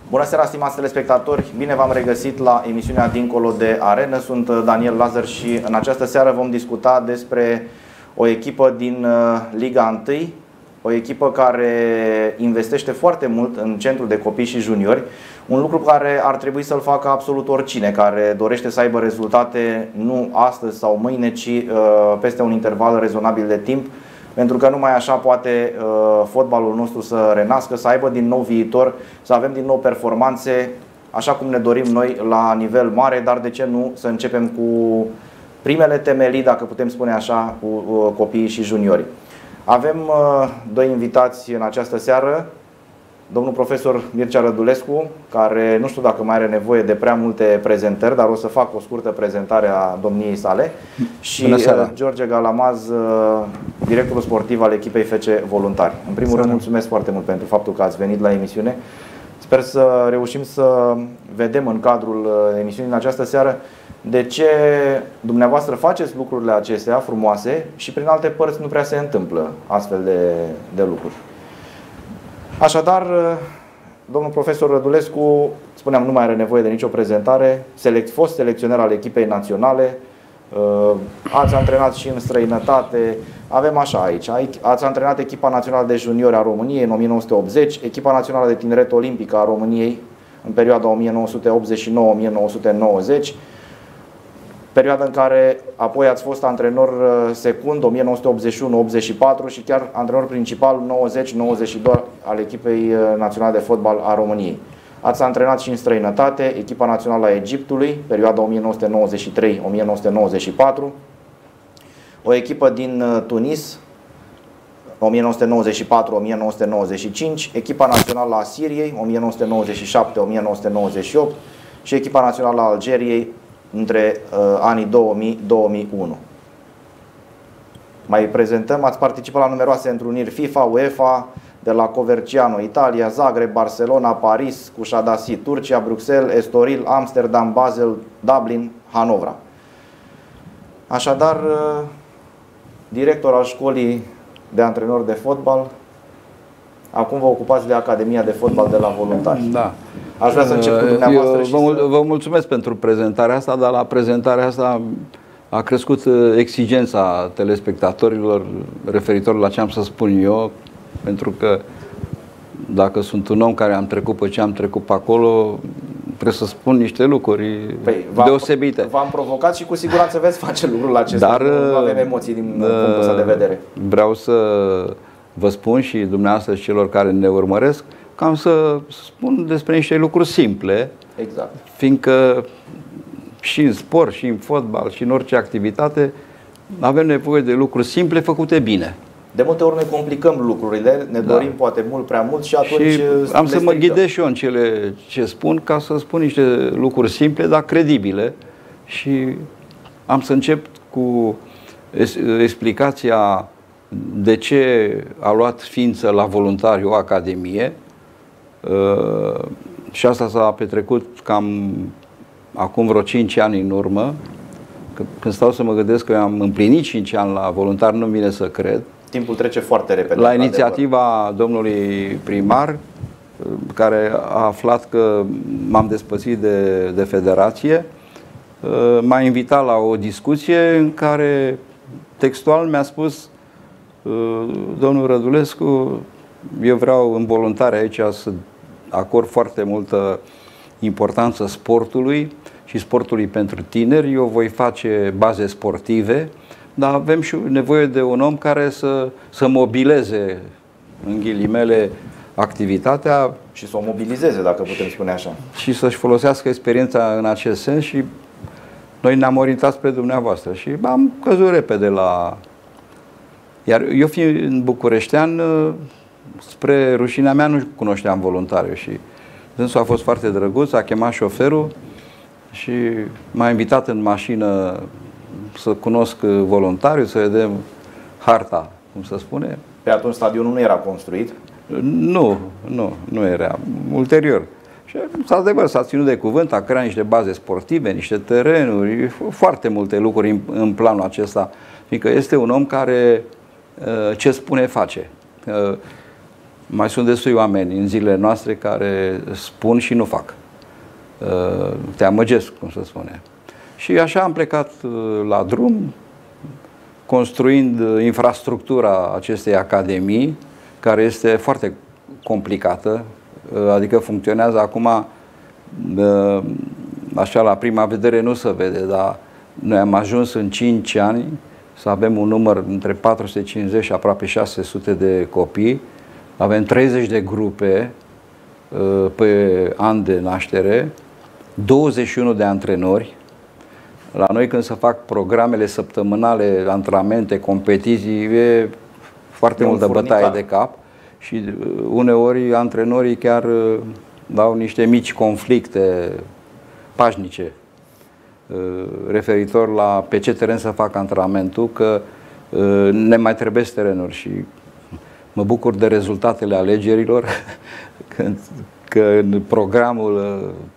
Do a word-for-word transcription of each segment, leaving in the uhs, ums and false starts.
Bună seara, stimați telespectatori! Bine v-am regăsit la emisiunea Dincolo de Arenă. Sunt Daniel Lazar și în această seară vom discuta despre o echipă din Liga unu, o echipă care investește foarte mult în centrul de copii și juniori, un lucru care ar trebui să-l facă absolut oricine care dorește să aibă rezultate nu astăzi sau mâine, ci uh, peste un interval rezonabil de timp, pentru că numai așa poate uh, fotbalul nostru să renască, să aibă din nou viitor, să avem din nou performanțe așa cum ne dorim noi la nivel mare, dar de ce nu să începem cu primele temelii, dacă putem spune așa, cu uh, copiii și juniorii. Avem uh, doi invitați în această seară, domnul profesor Mircea Rădulescu, care nu știu dacă mai are nevoie de prea multe prezentări, dar o să fac o scurtă prezentare a domniei sale, și uh, George Galamaz, uh, directorul sportiv al echipei F C Voluntari. În primul rând, mulțumesc foarte mult pentru faptul că ați venit la emisiune. Sper să reușim să vedem în cadrul uh, emisiunii în această seară de ce dumneavoastră faceți lucrurile acestea frumoase și prin alte părți nu prea se întâmplă astfel de, de lucruri. Așadar, domnul profesor Rădulescu, spuneam, nu mai are nevoie de nicio prezentare, select, fost selecționer al echipei naționale, ați antrenat și în străinătate, avem așa aici, ați antrenat echipa națională de juniori a României în o mie nouă sute optzeci, echipa națională de tineret olimpică a României în perioada o mie nouă sute optzeci și nouă - o mie nouă sute nouăzeci, perioada în care apoi ați fost antrenor secund o mie nouă sute optzeci și unu - optzeci și patru și chiar antrenor principal nouăzeci - nouăzeci și doi al echipei naționale de fotbal a României. Ați antrenat și în străinătate, echipa națională a Egiptului, perioada o mie nouă sute nouăzeci și trei - o mie nouă sute nouăzeci și patru, o echipă din Tunis, o mie nouă sute nouăzeci și patru - o mie nouă sute nouăzeci și cinci, echipa națională a Siriei, o mie nouă sute nouăzeci și șapte - o mie nouă sute nouăzeci și opt și echipa națională a Algeriei între uh, anii două mii - două mii unu. Mai prezentăm, ați participat la numeroase întruniri FIFA, UEFA, de la Coverciano, Italia, Zagreb, Barcelona, Paris, Kushadasi, Turcia, Bruxelles, Estoril, Amsterdam, Basel, Dublin, Hanovra. Așadar, uh, director al școlii de antrenori de fotbal, acum vă ocupați de Academia de Fotbal de la Voluntari. Da. Aș vrea să încep cu dumneavoastră. Eu și vă, să... vă mulțumesc pentru prezentarea asta, dar la prezentarea asta a crescut exigența telespectatorilor referitor la ce am să spun eu, pentru că dacă sunt un om care am trecut pe ce am trecut pe acolo, trebuie să spun niște lucruri păi, deosebite. V-am provocat și cu siguranță veți face lucrul acesta. Dar nu avem emoții din uh, punctul ăsta de vedere. Vreau să vă spun și dumneavoastră și celor care ne urmăresc că am să spun despre niște lucruri simple. Exact. Fiindcă și în sport, și în fotbal, și în orice activitate avem nevoie de lucruri simple făcute bine. De multe ori ne complicăm lucrurile, ne dorim da. poate mult prea mult și atunci și am să mă ghidez și eu în cele ce spun, ca să spun niște lucruri simple, dar credibile. Și am să încep cu explicația de ce a luat ființă la Voluntari o academie. Uh, și asta s-a petrecut cam acum vreo cinci ani în urmă. Când stau să mă gândesc că eu am împlinit cinci ani la Voluntari, nu vine să cred. Timpul trece foarte repede. La inițiativa domnului primar, care a aflat că m-am despărțit de, de federație, m-a invitat la o discuție în care textual mi-a spus: domnul Rădulescu, eu vreau în Voluntari aici să acord foarte multă importanță sportului și sportului pentru tineri. Eu voi face baze sportive, dar avem și nevoie de un om care să, să mobileze, în ghilimele, activitatea. Și să o mobilizeze, dacă putem spune așa. Și să-și folosească experiența în acest sens și noi ne-am orientat spre dumneavoastră și am căzut repede la... Iar eu fiind bucureștean, spre rușinea mea nu cunoșteam Voluntariu și dânsul a fost foarte drăguț, a chemat șoferul și m-a invitat în mașină să cunosc Voluntariu, să vedem harta, cum se spune. Pe atunci stadionul nu era construit? Nu, nu, nu era. Ulterior. Și adevăr, s-a ținut de cuvânt, a creat niște baze sportive, niște terenuri, foarte multe lucruri în, în planul acesta, fiindcă este un om care ce spune face. mai sunt destui oameni în zilele noastre care spun și nu fac. Te amăgesc, cum se spune. Și așa am plecat la drum, construind infrastructura acestei academii, care este foarte complicată, adică funcționează acum, așa la prima vedere nu se vede, dar noi am ajuns în cinci ani să avem un număr între patru sute cincizeci și aproape șase sute de copii, avem treizeci de grupe pe an de naștere, douăzeci și unu de antrenori. La noi când se fac programele săptămânale, antrenamente, competiții, e foarte multă bătaie de cap și uneori antrenorii chiar dau niște mici conflicte pașnice referitor la pe ce teren să fac antrenamentul, că ne mai trebuie terenuri și mă bucur de rezultatele alegerilor, că, că în programul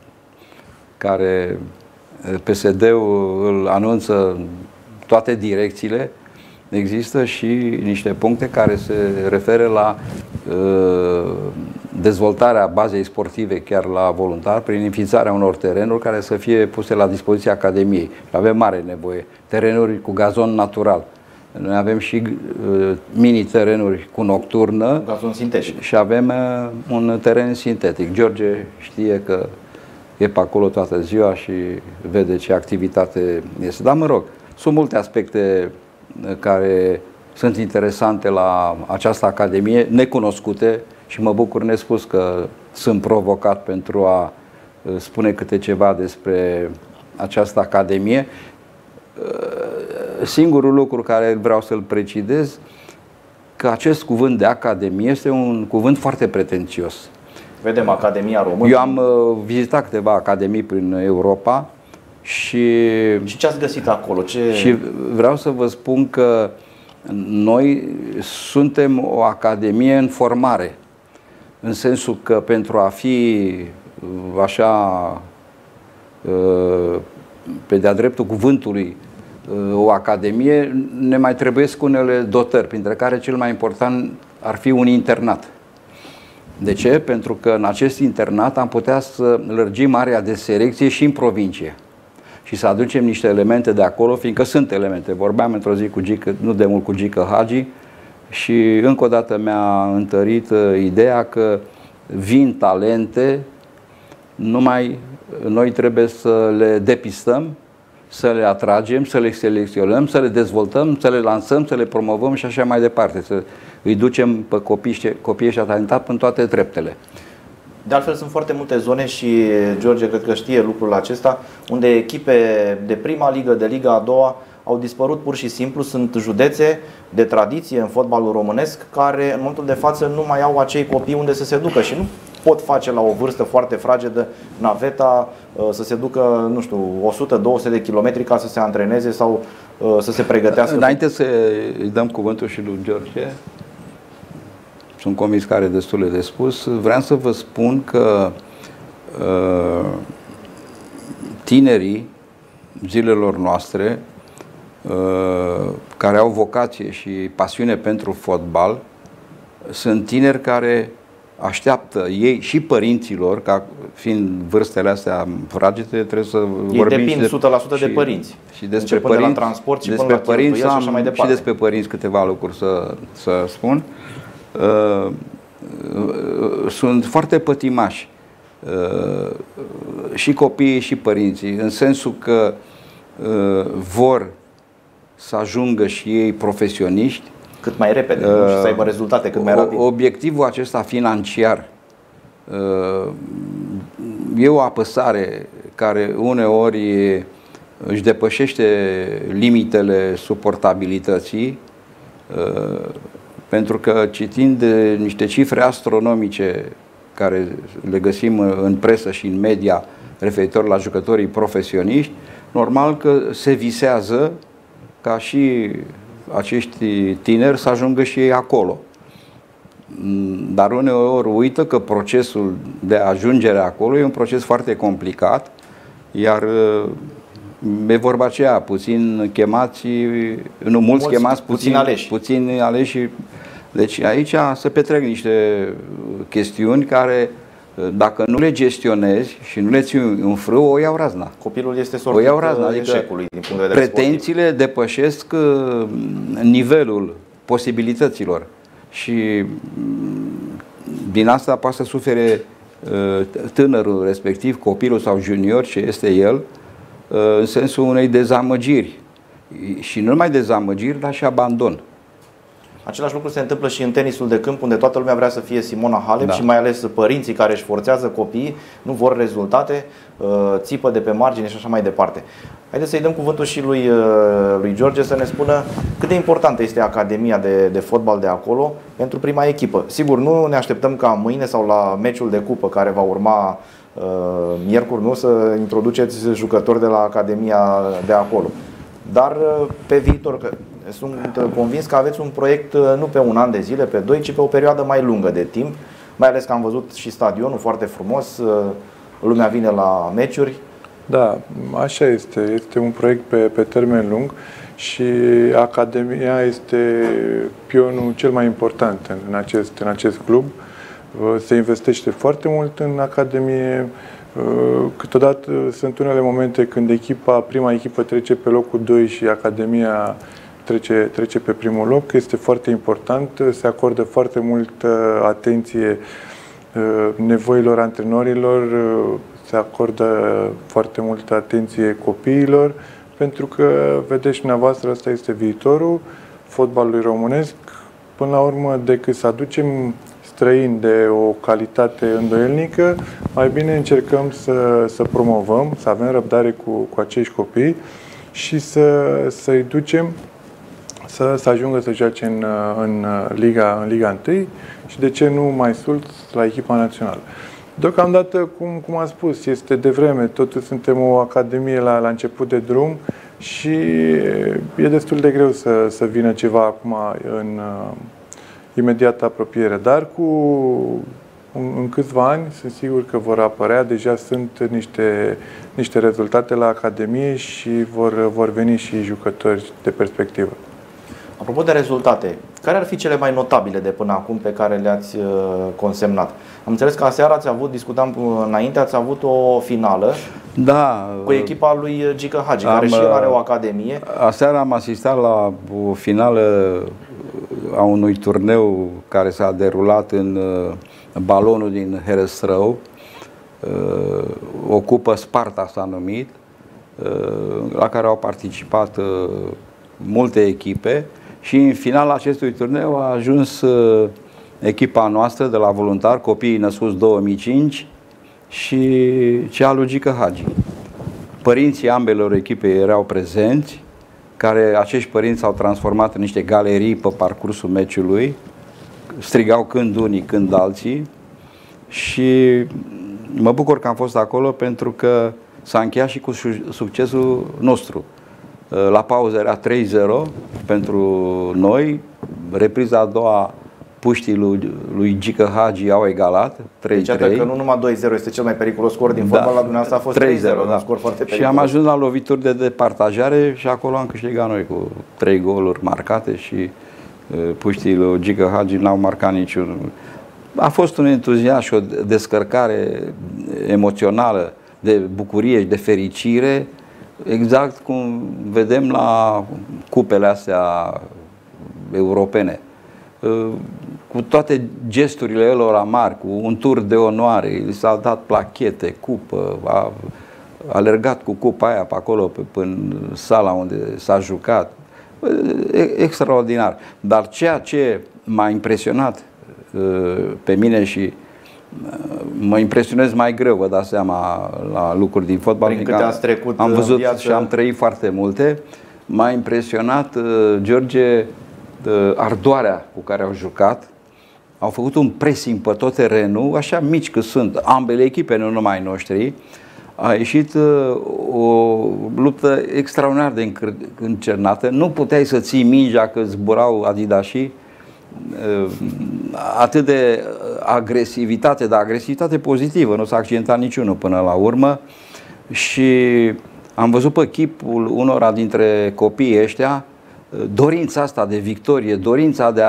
care P S D-ul îl anunță toate direcțiile, există și niște puncte care se referă la uh, dezvoltarea bazei sportive chiar la voluntar, prin înființarea unor terenuri care să fie puse la dispoziția Academiei. Avem mare nevoie. Terenuri cu gazon natural. Noi avem și uh, mini-terenuri cu nocturnă. Gazon sintetic. Și avem uh, un teren sintetic. George știe că e pe acolo toată ziua și vede ce activitate este. Dar mă rog, sunt multe aspecte care sunt interesante la această academie, necunoscute, și mă bucur nespus că sunt provocat pentru a spune câte ceva despre această academie. Singurul lucru care vreau să-l precidez, că acest cuvânt de academie este un cuvânt foarte pretențios. Vedem Academia Română. Eu am uh, vizitat câteva academii prin Europa și... Și ce ați găsit acolo? Ce... Și vreau să vă spun că noi suntem o academie în formare. În sensul că pentru a fi așa uh, pe de-a dreptul cuvântului uh, o academie, ne mai trebuiesc unele dotări, printre care cel mai important ar fi un internat. De ce? Pentru că în acest internat am putea să lărgim area de selecție și în provincie și să aducem niște elemente de acolo, fiindcă sunt elemente. Vorbeam într-o zi cu Gică, nu de mult cu Gică Hagi, și încă o dată mi-a întărit ideea că vin talente, numai noi trebuie să le depistăm, să le atragem, să le selecționăm, să le dezvoltăm, să le lansăm, să le promovăm și așa mai departe. Să îi ducem pe copiii, copiii ăștia talentați în toate treptele. De altfel sunt foarte multe zone și George cred că știe lucrul acesta, unde echipe de prima ligă, de liga a doua au dispărut pur și simplu. Sunt județe de tradiție în fotbalul românesc care în momentul de față nu mai au acei copii unde să se ducă și nu pot face la o vârstă foarte fragedă naveta să se ducă, nu știu, o sută două sute de kilometri ca să se antreneze sau să se pregătească. Înainte să îi dăm cuvântul și lui George, sunt convins că are destule de spus, vreau să vă spun că uh, tinerii zilelor noastre uh, care au vocație și pasiune pentru fotbal sunt tineri care așteaptă ei și părinților, ca fiind vârstele astea fragede, trebuie să ei vorbim depind și de, o sută la sută de părinți. Și despre părinți, de la transport și despre până la părinți am, și așa mai departe. Și despre părinți câteva lucruri să, să spun. Uh, uh, sunt foarte pătimași uh, și copiii și părinții, în sensul că uh, vor să ajungă și ei profesioniști cât mai repede uh, și să aibă rezultate cât mai rapid. Obiectivul acesta financiar uh, e o apăsare care uneori își depășește limitele suportabilității, uh, pentru că citind niște cifre astronomice care le găsim în presă și în media referitor la jucătorii profesioniști, normal că se visează ca și acești tineri să ajungă și ei acolo. Dar uneori uită că procesul de ajungere acolo e un proces foarte complicat, iar e vorba aceea, puțin chemați, nu mulți, mulți chemați, puțin, puțin aleși. Puțin aleși Deci aici se petrec niște chestiuni care, dacă nu le gestionezi și nu le ții în frâu, o iau razna. Copilul este sortit razna, adică eșecului din punct de vedere pretențiile sportiv. Depășesc nivelul posibilităților și din asta poate să sufere tânărul respectiv, copilul sau junior, ce este el, în sensul unei dezamăgiri. Și nu numai dezamăgiri, dar și abandon. Același lucru se întâmplă și în tenisul de câmp, unde toată lumea vrea să fie Simona Halep, da. Și mai ales părinții care își forțează copiii, nu vor rezultate, țipă de pe margine și așa mai departe. Haideți să-i dăm cuvântul și lui, lui George să ne spună cât de importantă este Academia de, de fotbal de acolo pentru prima echipă. Sigur, nu ne așteptăm ca mâine sau la meciul de cupă care va urma uh, miercuri, nu, să introduceți jucători de la Academia de acolo. Dar pe viitor, că sunt convins că aveți un proiect nu pe un an de zile, pe doi, ci pe o perioadă mai lungă de timp. Mai ales că am văzut și stadionul foarte frumos, lumea vine la meciuri. Da, așa este. Este un proiect pe, pe termen lung și Academia este pionul cel mai important în acest, în acest club. Se investește foarte mult în Academie. Câteodată sunt unele momente când echipa, prima echipă trece pe locul doi și Academia trece, trece pe primul loc. Este foarte important, se acordă foarte multă atenție nevoilor antrenorilor, se acordă foarte multă atenție copiilor, pentru că, vedeți dumneavoastră, ăsta este viitorul fotbalului românesc. Până la urmă, decât să aducem străini de o calitate îndoielnică, mai bine încercăm să, să promovăm, să avem răbdare cu, cu acești copii și să, să-i ducem să, să ajungă să joace în, în, Liga, în Liga unu și, de ce nu mai sus, la echipa națională. Deocamdată, cum, cum am spus, este de vreme, totuși suntem o academie la, la început de drum și e destul de greu să, să vină ceva acum în imediată apropiere, dar cu în, în câțiva ani sunt sigur că vor apărea, deja sunt niște, niște rezultate la Academie și vor, vor veni și jucători de perspectivă. Apropo de rezultate, care ar fi cele mai notabile de până acum pe care le-ați consemnat? Am înțeles că aseară ați avut, discutam înainte, ați avut o finală, da, cu echipa lui Gică Hagi, am, care și el are o academie. Aseară am asistat la o finală a unui turneu care s-a derulat în balonul din Herăstrău, o cupă Sparta s-a numit, la care au participat multe echipe și în finala acestui turneu a ajuns echipa noastră de la voluntari, copiii născuți două mii cinci și cea lui Gică Hagi. Părinții ambelor echipe erau prezenți, care acești părinți s-au transformat în niște galerii pe parcursul meciului, strigau când unii, când alții și mă bucur că am fost acolo pentru că s-a încheiat și cu succesul nostru. La pauză era trei zero pentru noi, repriza a doua puștii lui, lui Gică Hagi au egalat trei trei. Deci, că nu numai doi zero este cel mai periculos scor din fotbal, da, la dumneavoastră a fost trei zero, da. Un scor foarte periculos. Și am ajuns la lovituri de departajare și acolo am câștigat noi cu trei goluri marcate și uh, puștii lui Gică Hagi n-au marcat niciunul. A fost un entuziasm și o descărcare emoțională de bucurie și de fericire, exact cum vedem la cupele astea europene. Cu toate gesturile lor amari, cu un tur de onoare, li s-a dat plachete, cupă, a alergat cu cupa aia pe acolo, pe, pe în sala unde s-a jucat. Extraordinar. Dar ceea ce m-a impresionat pe mine și mă impresionez mai greu, vă dați seama, la lucruri din fotbal. Prin câte ați trecut am văzut viață... și am trăit foarte multe. M-a impresionat, George, ardoarea cu care au jucat. Au făcut un pressing pe tot terenul, așa mici cât sunt, ambele echipe, nu numai noștri. A ieșit o luptă extraordinar de încernată. Nu puteai să ții mingea că zburau adidașii. Atât de agresivitate, dar agresivitate pozitivă, nu s-a accidentat niciunul până la urmă. Și am văzut pe chipul unora dintre copiii ăștia dorința asta de victorie, dorința de a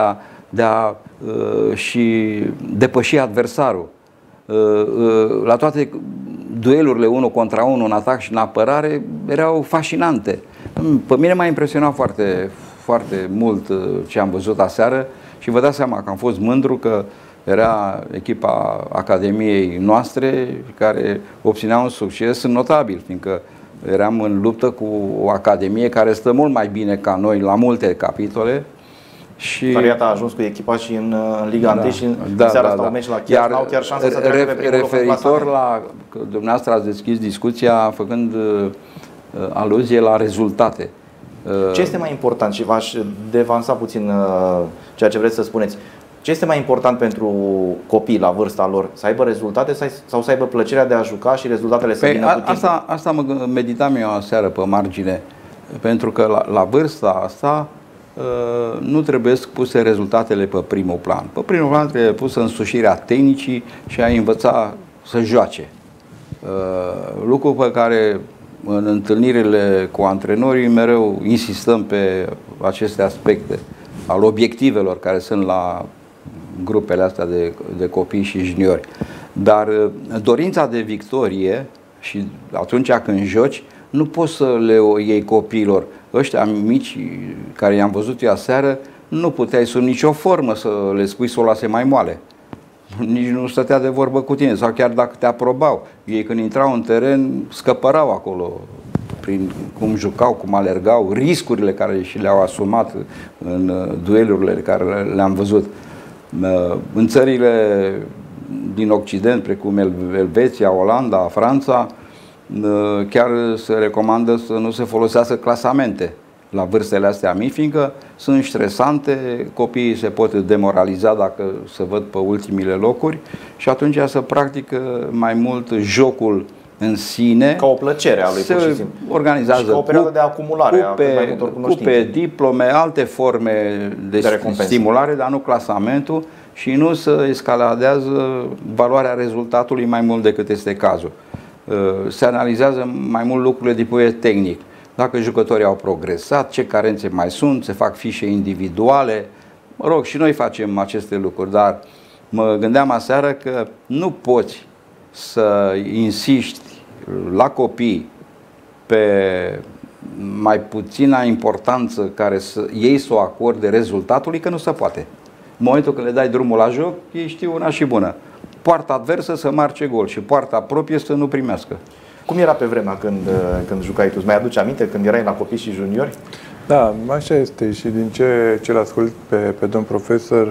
de a uh, și depăși adversarul. Uh, uh, la toate duelurile unul contra unul, în atac și în apărare, erau fascinante. Pe mine m-a impresionat foarte, foarte mult uh, ce am văzut aseară și vă dați seama că am fost mândru că era echipa Academiei noastre care obținea un succes notabil, fiindcă eram în luptă cu o academie care stă mult mai bine ca noi la multe capitole. Și care iată a ajuns cu echipa și în, în Liga da, unu și în da, seara da, asta da. un meci la chiar, n-au chiar șansa să treacă pe primul loc în referitor la, că dumneavoastră ați deschis discuția făcând uh, aluzie la rezultate. Uh, Ce este mai important, și v-aș devansa puțin uh, ceea ce vreți să spuneți, ce este mai important pentru copii la vârsta lor? Să aibă rezultate sau să aibă plăcerea de a juca și rezultatele să Păi, vină cu timpul? Asta, asta mă meditam eu aseară pe margine, pentru că la, la vârsta asta uh, nu trebuie puse rezultatele pe primul plan. Pe primul plan trebuie pusă însușirea tehnicii și a învăța să joace. Uh, lucru pe care în întâlnirile cu antrenorii mereu insistăm pe aceste aspecte al obiectivelor care sunt la grupele astea de, de copii și juniori. Dar dorința de victorie și atunci când joci, nu poți să le iei copiilor. Ăștia mici care i-am văzut eu aseară, nu puteai sub nicio formă să le spui să o lase mai moale. Nici nu stătea de vorbă cu tine. Sau chiar dacă te aprobau. Ei când intrau în teren, scăpărau acolo prin cum jucau, cum alergau, riscurile care și le-au asumat în duelurile care le-am văzut. În țările din Occident, precum Elveția, Olanda, Franța, chiar se recomandă să nu se folosească clasamente la vârstele astea mici, fiindcă sunt stresante, copiii se pot demoraliza dacă se văd pe ultimile locuri și atunci se practică mai mult jocul în sine. Ca o plăcere a lui, pur și simplu. Organizează și ca o perioadă de acumulare cupe, a mai multor cunoștințe. Cupe, diplome, alte forme de, de stimulare, dar nu clasamentul, și nu se escaladează valoarea rezultatului mai mult decât este cazul. Se analizează mai mult lucrurile din punct de vedere tehnic. Dacă jucătorii au progresat, ce carențe mai sunt, se fac fișe individuale. Mă rog, și noi facem aceste lucruri, dar mă gândeam aseară că nu poți să insiști la copii pe mai puțină importanță care să, ei să o acorde rezultatului, că nu se poate. În momentul când le dai drumul la joc, ei știu una și bună. Poarta adversă să marce gol și poarta proprie să nu primească. Cum era pe vremea când, când jucai tu? Îți mai aduci aminte când erai la copii și juniori? Da, așa este și din ce, ce l-ascult pe, pe domn profesor,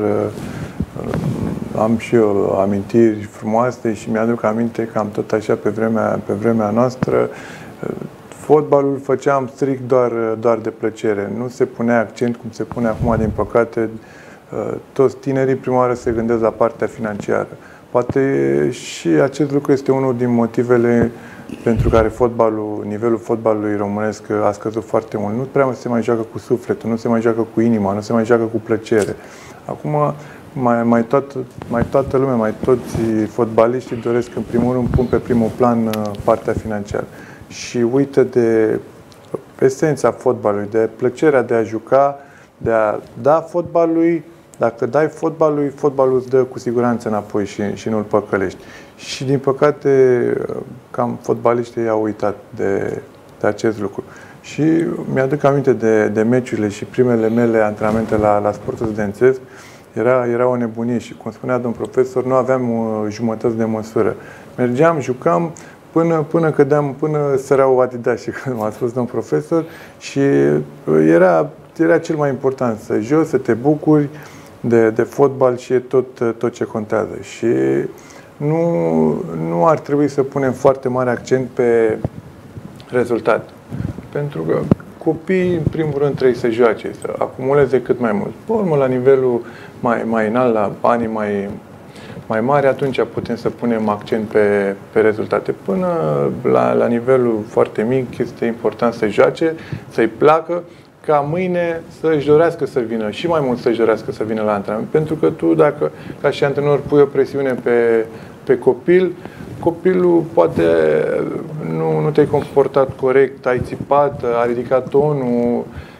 am și eu amintiri frumoase și mi-aduc aminte că am tot așa pe vremea, pe vremea noastră. Fotbalul făceam strict doar, doar de plăcere. Nu se punea accent cum se pune acum, din păcate. Toți tinerii prima oară se gândesc la partea financiară. Poate și acest lucru este unul din motivele pentru care fotbalul, nivelul fotbalului românesc a scăzut foarte mult. Nu prea se mai joacă cu sufletul, nu se mai joacă cu inima, nu se mai joacă cu plăcere. Acum mai, mai, toată, mai toată lumea, mai toți fotbaliștii doresc în primul rând pun pe primul plan partea financiară. Și uită de esența fotbalului, de plăcerea de a juca, de a da fotbalului. Dacă dai fotbalului, fotbalul îți dă cu siguranță înapoi și, și nu-l păcălești. Și din păcate, cam fotbaliștii au uitat de, de acest lucru. Și mi-aduc aminte de, de meciurile și primele mele antrenamente la, la sportul studențesc. Era, era o nebunie și, cum spunea domn profesor, nu aveam uh, jumătăți de măsură. Mergeam, jucam, până, până cădeam, până săreau adidașii, cum a spus domn profesor, și era, era cel mai important, să joci, să te bucuri de, de fotbal și e tot, tot ce contează. Și nu, nu ar trebui să punem foarte mare accent pe rezultat. Pentru că copiii, în primul rând, trebuie să joace, să acumuleze cât mai mult. Pe urmă, la nivelul mai, mai înalt, la banii mai, mai mari, atunci putem să punem accent pe, pe rezultate. Până la, la nivelul foarte mic, este important să joace, să-i placă, ca mâine să-și dorească să vină și mai mult să-și dorească să vină la antrenament. Pentru că tu, dacă ca și antrenor pui o presiune pe, pe copil, copilul poate nu, nu te-ai comportat corect, ai țipat, a ridicat tonul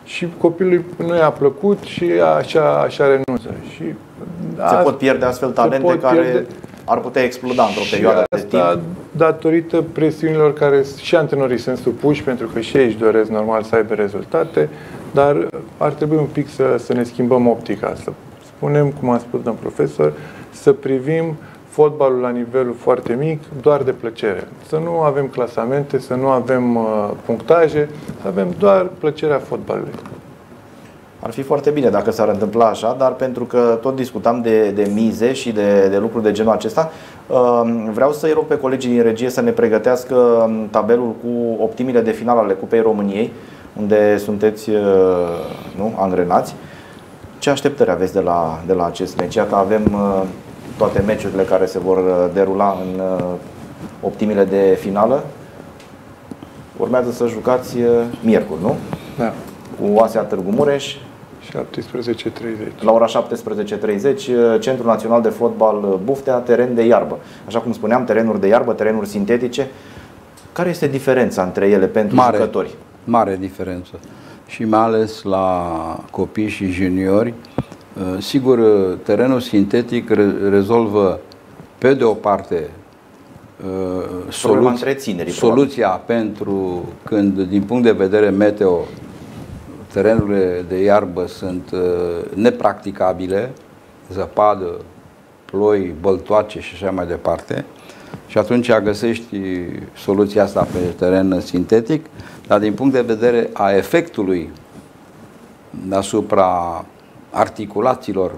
și copilului nu i-a plăcut și așa, așa renunță. Și se pot pierde astfel talente care pierde. ar putea exploda într-o perioadă de timp. Datorită presiunilor care și antrenorii sunt supuși, pentru că și ei își doresc normal să aibă rezultate, dar ar trebui un pic să, să ne schimbăm optica, să spunem, cum a spus domnul profesor, să privim fotbalul la nivelul foarte mic, doar de plăcere. Să nu avem clasamente, să nu avem uh, punctaje, să avem doar plăcerea fotbalului. Ar fi foarte bine dacă s-ar întâmpla așa, dar pentru că tot discutam de, de mize și de, de lucruri de genul acesta, vreau să-i rog pe colegii din regie să ne pregătească tabelul cu optimile de final ale Cupei României, unde sunteți nu, angrenați. Ce așteptări aveți de la, de la acest meci? Iată, avem toate meciurile care se vor derula în optimile de finală. Urmează să jucați miercuri, nu? Da. Cu A S A Târgu Mureș. șaptesprezece treizeci. La ora șaptesprezece treizeci, Centrul Național de Fotbal Buftea, teren de iarbă. Așa cum spuneam, terenuri de iarbă, terenuri sintetice. Care este diferența între ele pentru mare, jucători? Mare diferență. Și mai ales la copii și juniori. Sigur, terenul sintetic rezolvă pe de o parte soluția, soluția pentru când, din punct de vedere meteo, terenurile de iarbă sunt uh, nepracticabile, zăpadă, ploi, băltoace și așa mai departe. Și atunci găsești soluția asta pe teren sintetic, dar din punct de vedere a efectului asupra articulațiilor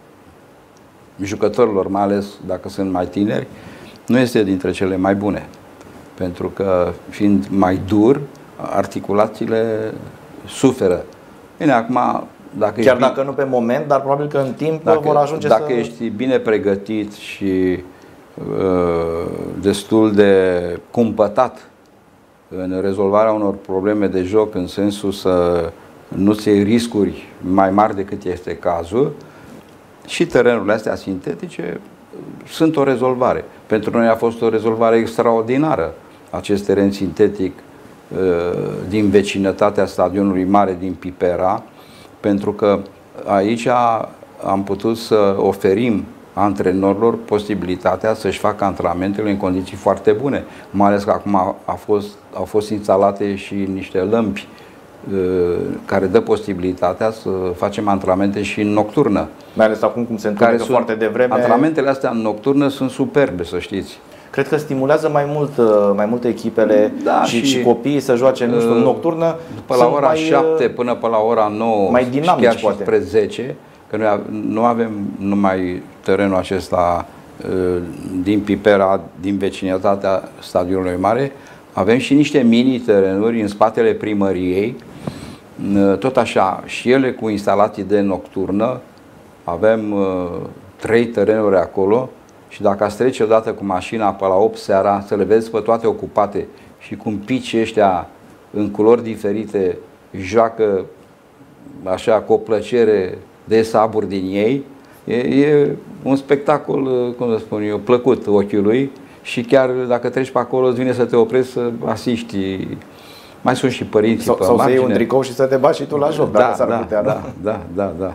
jucătorilor, mai ales dacă sunt mai tineri, nu este dintre cele mai bune. Pentru că, fiind mai dur, articulațiile suferă. Bine, acum, dacă chiar ești dacă bine, nu pe moment, dar probabil că în timp dacă, vor ajunge dacă să... Dacă ești bine pregătit și uh, destul de cumpătat în rezolvarea unor probleme de joc, în sensul să nu-ți iei riscuri mai mari decât este cazul, și terenurile astea sintetice sunt o rezolvare. Pentru noi a fost o rezolvare extraordinară acest teren sintetic din vecinătatea stadionului mare din Pipera, pentru că aici am putut să oferim antrenorilor posibilitatea să-și facă antrenamentele în condiții foarte bune, mai ales că acum a fost, au fost instalate și niște lămpi care dă posibilitatea să facem antrenamente și în nocturnă. Mai ales acum cum se întâmplă foarte devreme. Antrenamentele astea în nocturnă sunt superbe, să știți. Cred că stimulează mai mult, mai multe echipele, da, și, și, și copiii să joace, nu știu, în nocturnă. După la ora mai, șapte până pe la ora nouă, mai dinamici, chiar și poate. spre zece, că noi nu avem numai terenul acesta din Pipera, din vecinătatea stadionului mare, avem și niște mini-terenuri în spatele primăriei, tot așa, și ele cu instalații de nocturnă. Avem trei terenuri acolo. Și dacă ați trece odată cu mașina pe la opt seara, să le vezi pe toate ocupate și cum picii ăștia în culori diferite joacă așa cu o plăcere de saburi din ei, e, e un spectacol, cum să spun eu, plăcut ochiului și chiar dacă treci pe acolo îți vine să te oprești să asiști. Mai sunt și părinții sau, pe sau margine. să iei un tricou și să te bagi și tu la joc, da, dacă s-ar da, putea. Da, da, da, da.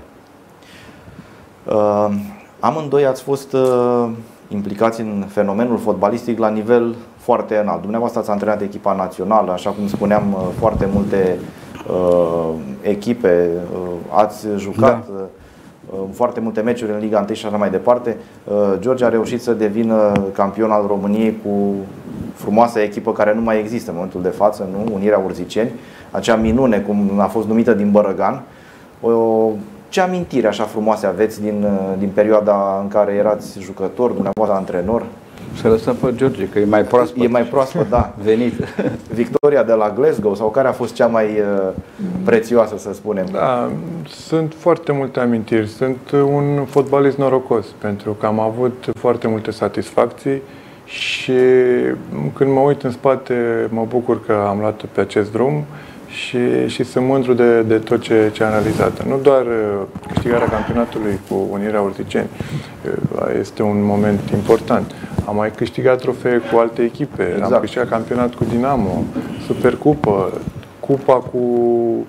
Uh, amândoi ați fost uh, implicați în fenomenul fotbalistic la nivel foarte înalt. Dumneavoastră ați antrenat echipa națională, așa cum spuneam, uh, foarte multe uh, echipe, uh, ați jucat da. uh, foarte multe meciuri în Liga unu și așa mai departe. Uh, George a reușit să devină campion al României cu frumoasa echipă care nu mai există în momentul de față, nu? Unirea Urziceni, acea minune, cum a fost numită, din Bărăgan. O, ce amintiri așa frumoase aveți din, din perioada în care erați jucător, dumneavoastră antrenor? Să lăsăm pe George, că e mai proaspăt. E mai proaspăt, da. Venit. Victoria de la Glasgow, sau care a fost cea mai uh, prețioasă, să spunem? Da, sunt foarte multe amintiri. Sunt un fotbalist norocos, pentru că am avut foarte multe satisfacții și când mă uit în spate, mă bucur că am luat pe acest drum și, și sunt mândru de, de tot ce, ce am realizat. Nu doar câștigarea campionatului cu Unirea Urziceni este un moment important. Am mai câștigat trofee cu alte echipe, exact. Am câștigat campionat cu Dinamo, Supercupă, Cupa cu, cu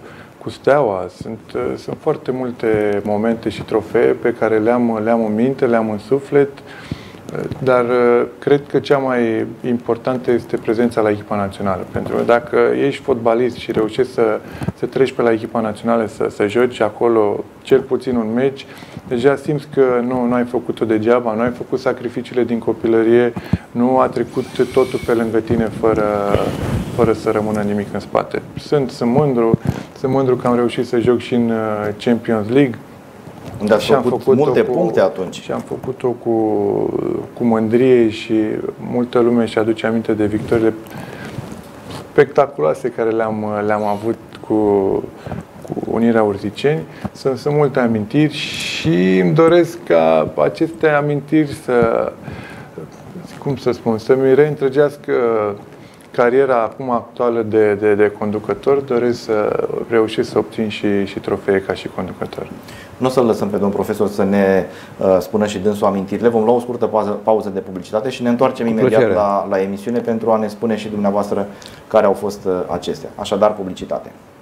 cu Steaua. Sunt, sunt foarte multe momente și trofee pe care le-am, le-am în minte, le-am în suflet, dar cred că cea mai importantă este prezența la echipa națională. Pentru că dacă ești fotbalist și reușești să, să treci pe la echipa națională, să, să joci acolo cel puțin un meci, deja simți că nu, nu ai făcut-o degeaba, nu ai făcut sacrificiile din copilărie, nu a trecut totul pe lângă tine fără, fără să rămână nimic în spate. Sunt, sunt mândru, sunt mândru că am reușit să joc și în Champions League. Unde ați făcut, făcut multe cu, puncte atunci. Și am făcut-o cu, cu mândrie și multă lume își aduce aminte de victoriile spectaculoase care le-am, le-am avut cu, cu Unirea Urziceni. Sunt, sunt multe amintiri și îmi doresc ca aceste amintiri să, cum să spun, să-mi reîntregească cariera acum actuală de, de, de conducător. Doresc să reușesc să obțin și, și trofee ca și conducător. Nu o să-l lăsăm pe domnul profesor să ne uh, spună și dânsul amintirile. Vom lua o scurtă pauză, pauză de publicitate și ne întoarcem Cu imediat la, la emisiune pentru a ne spune și dumneavoastră care au fost uh, acestea. Așadar, publicitate.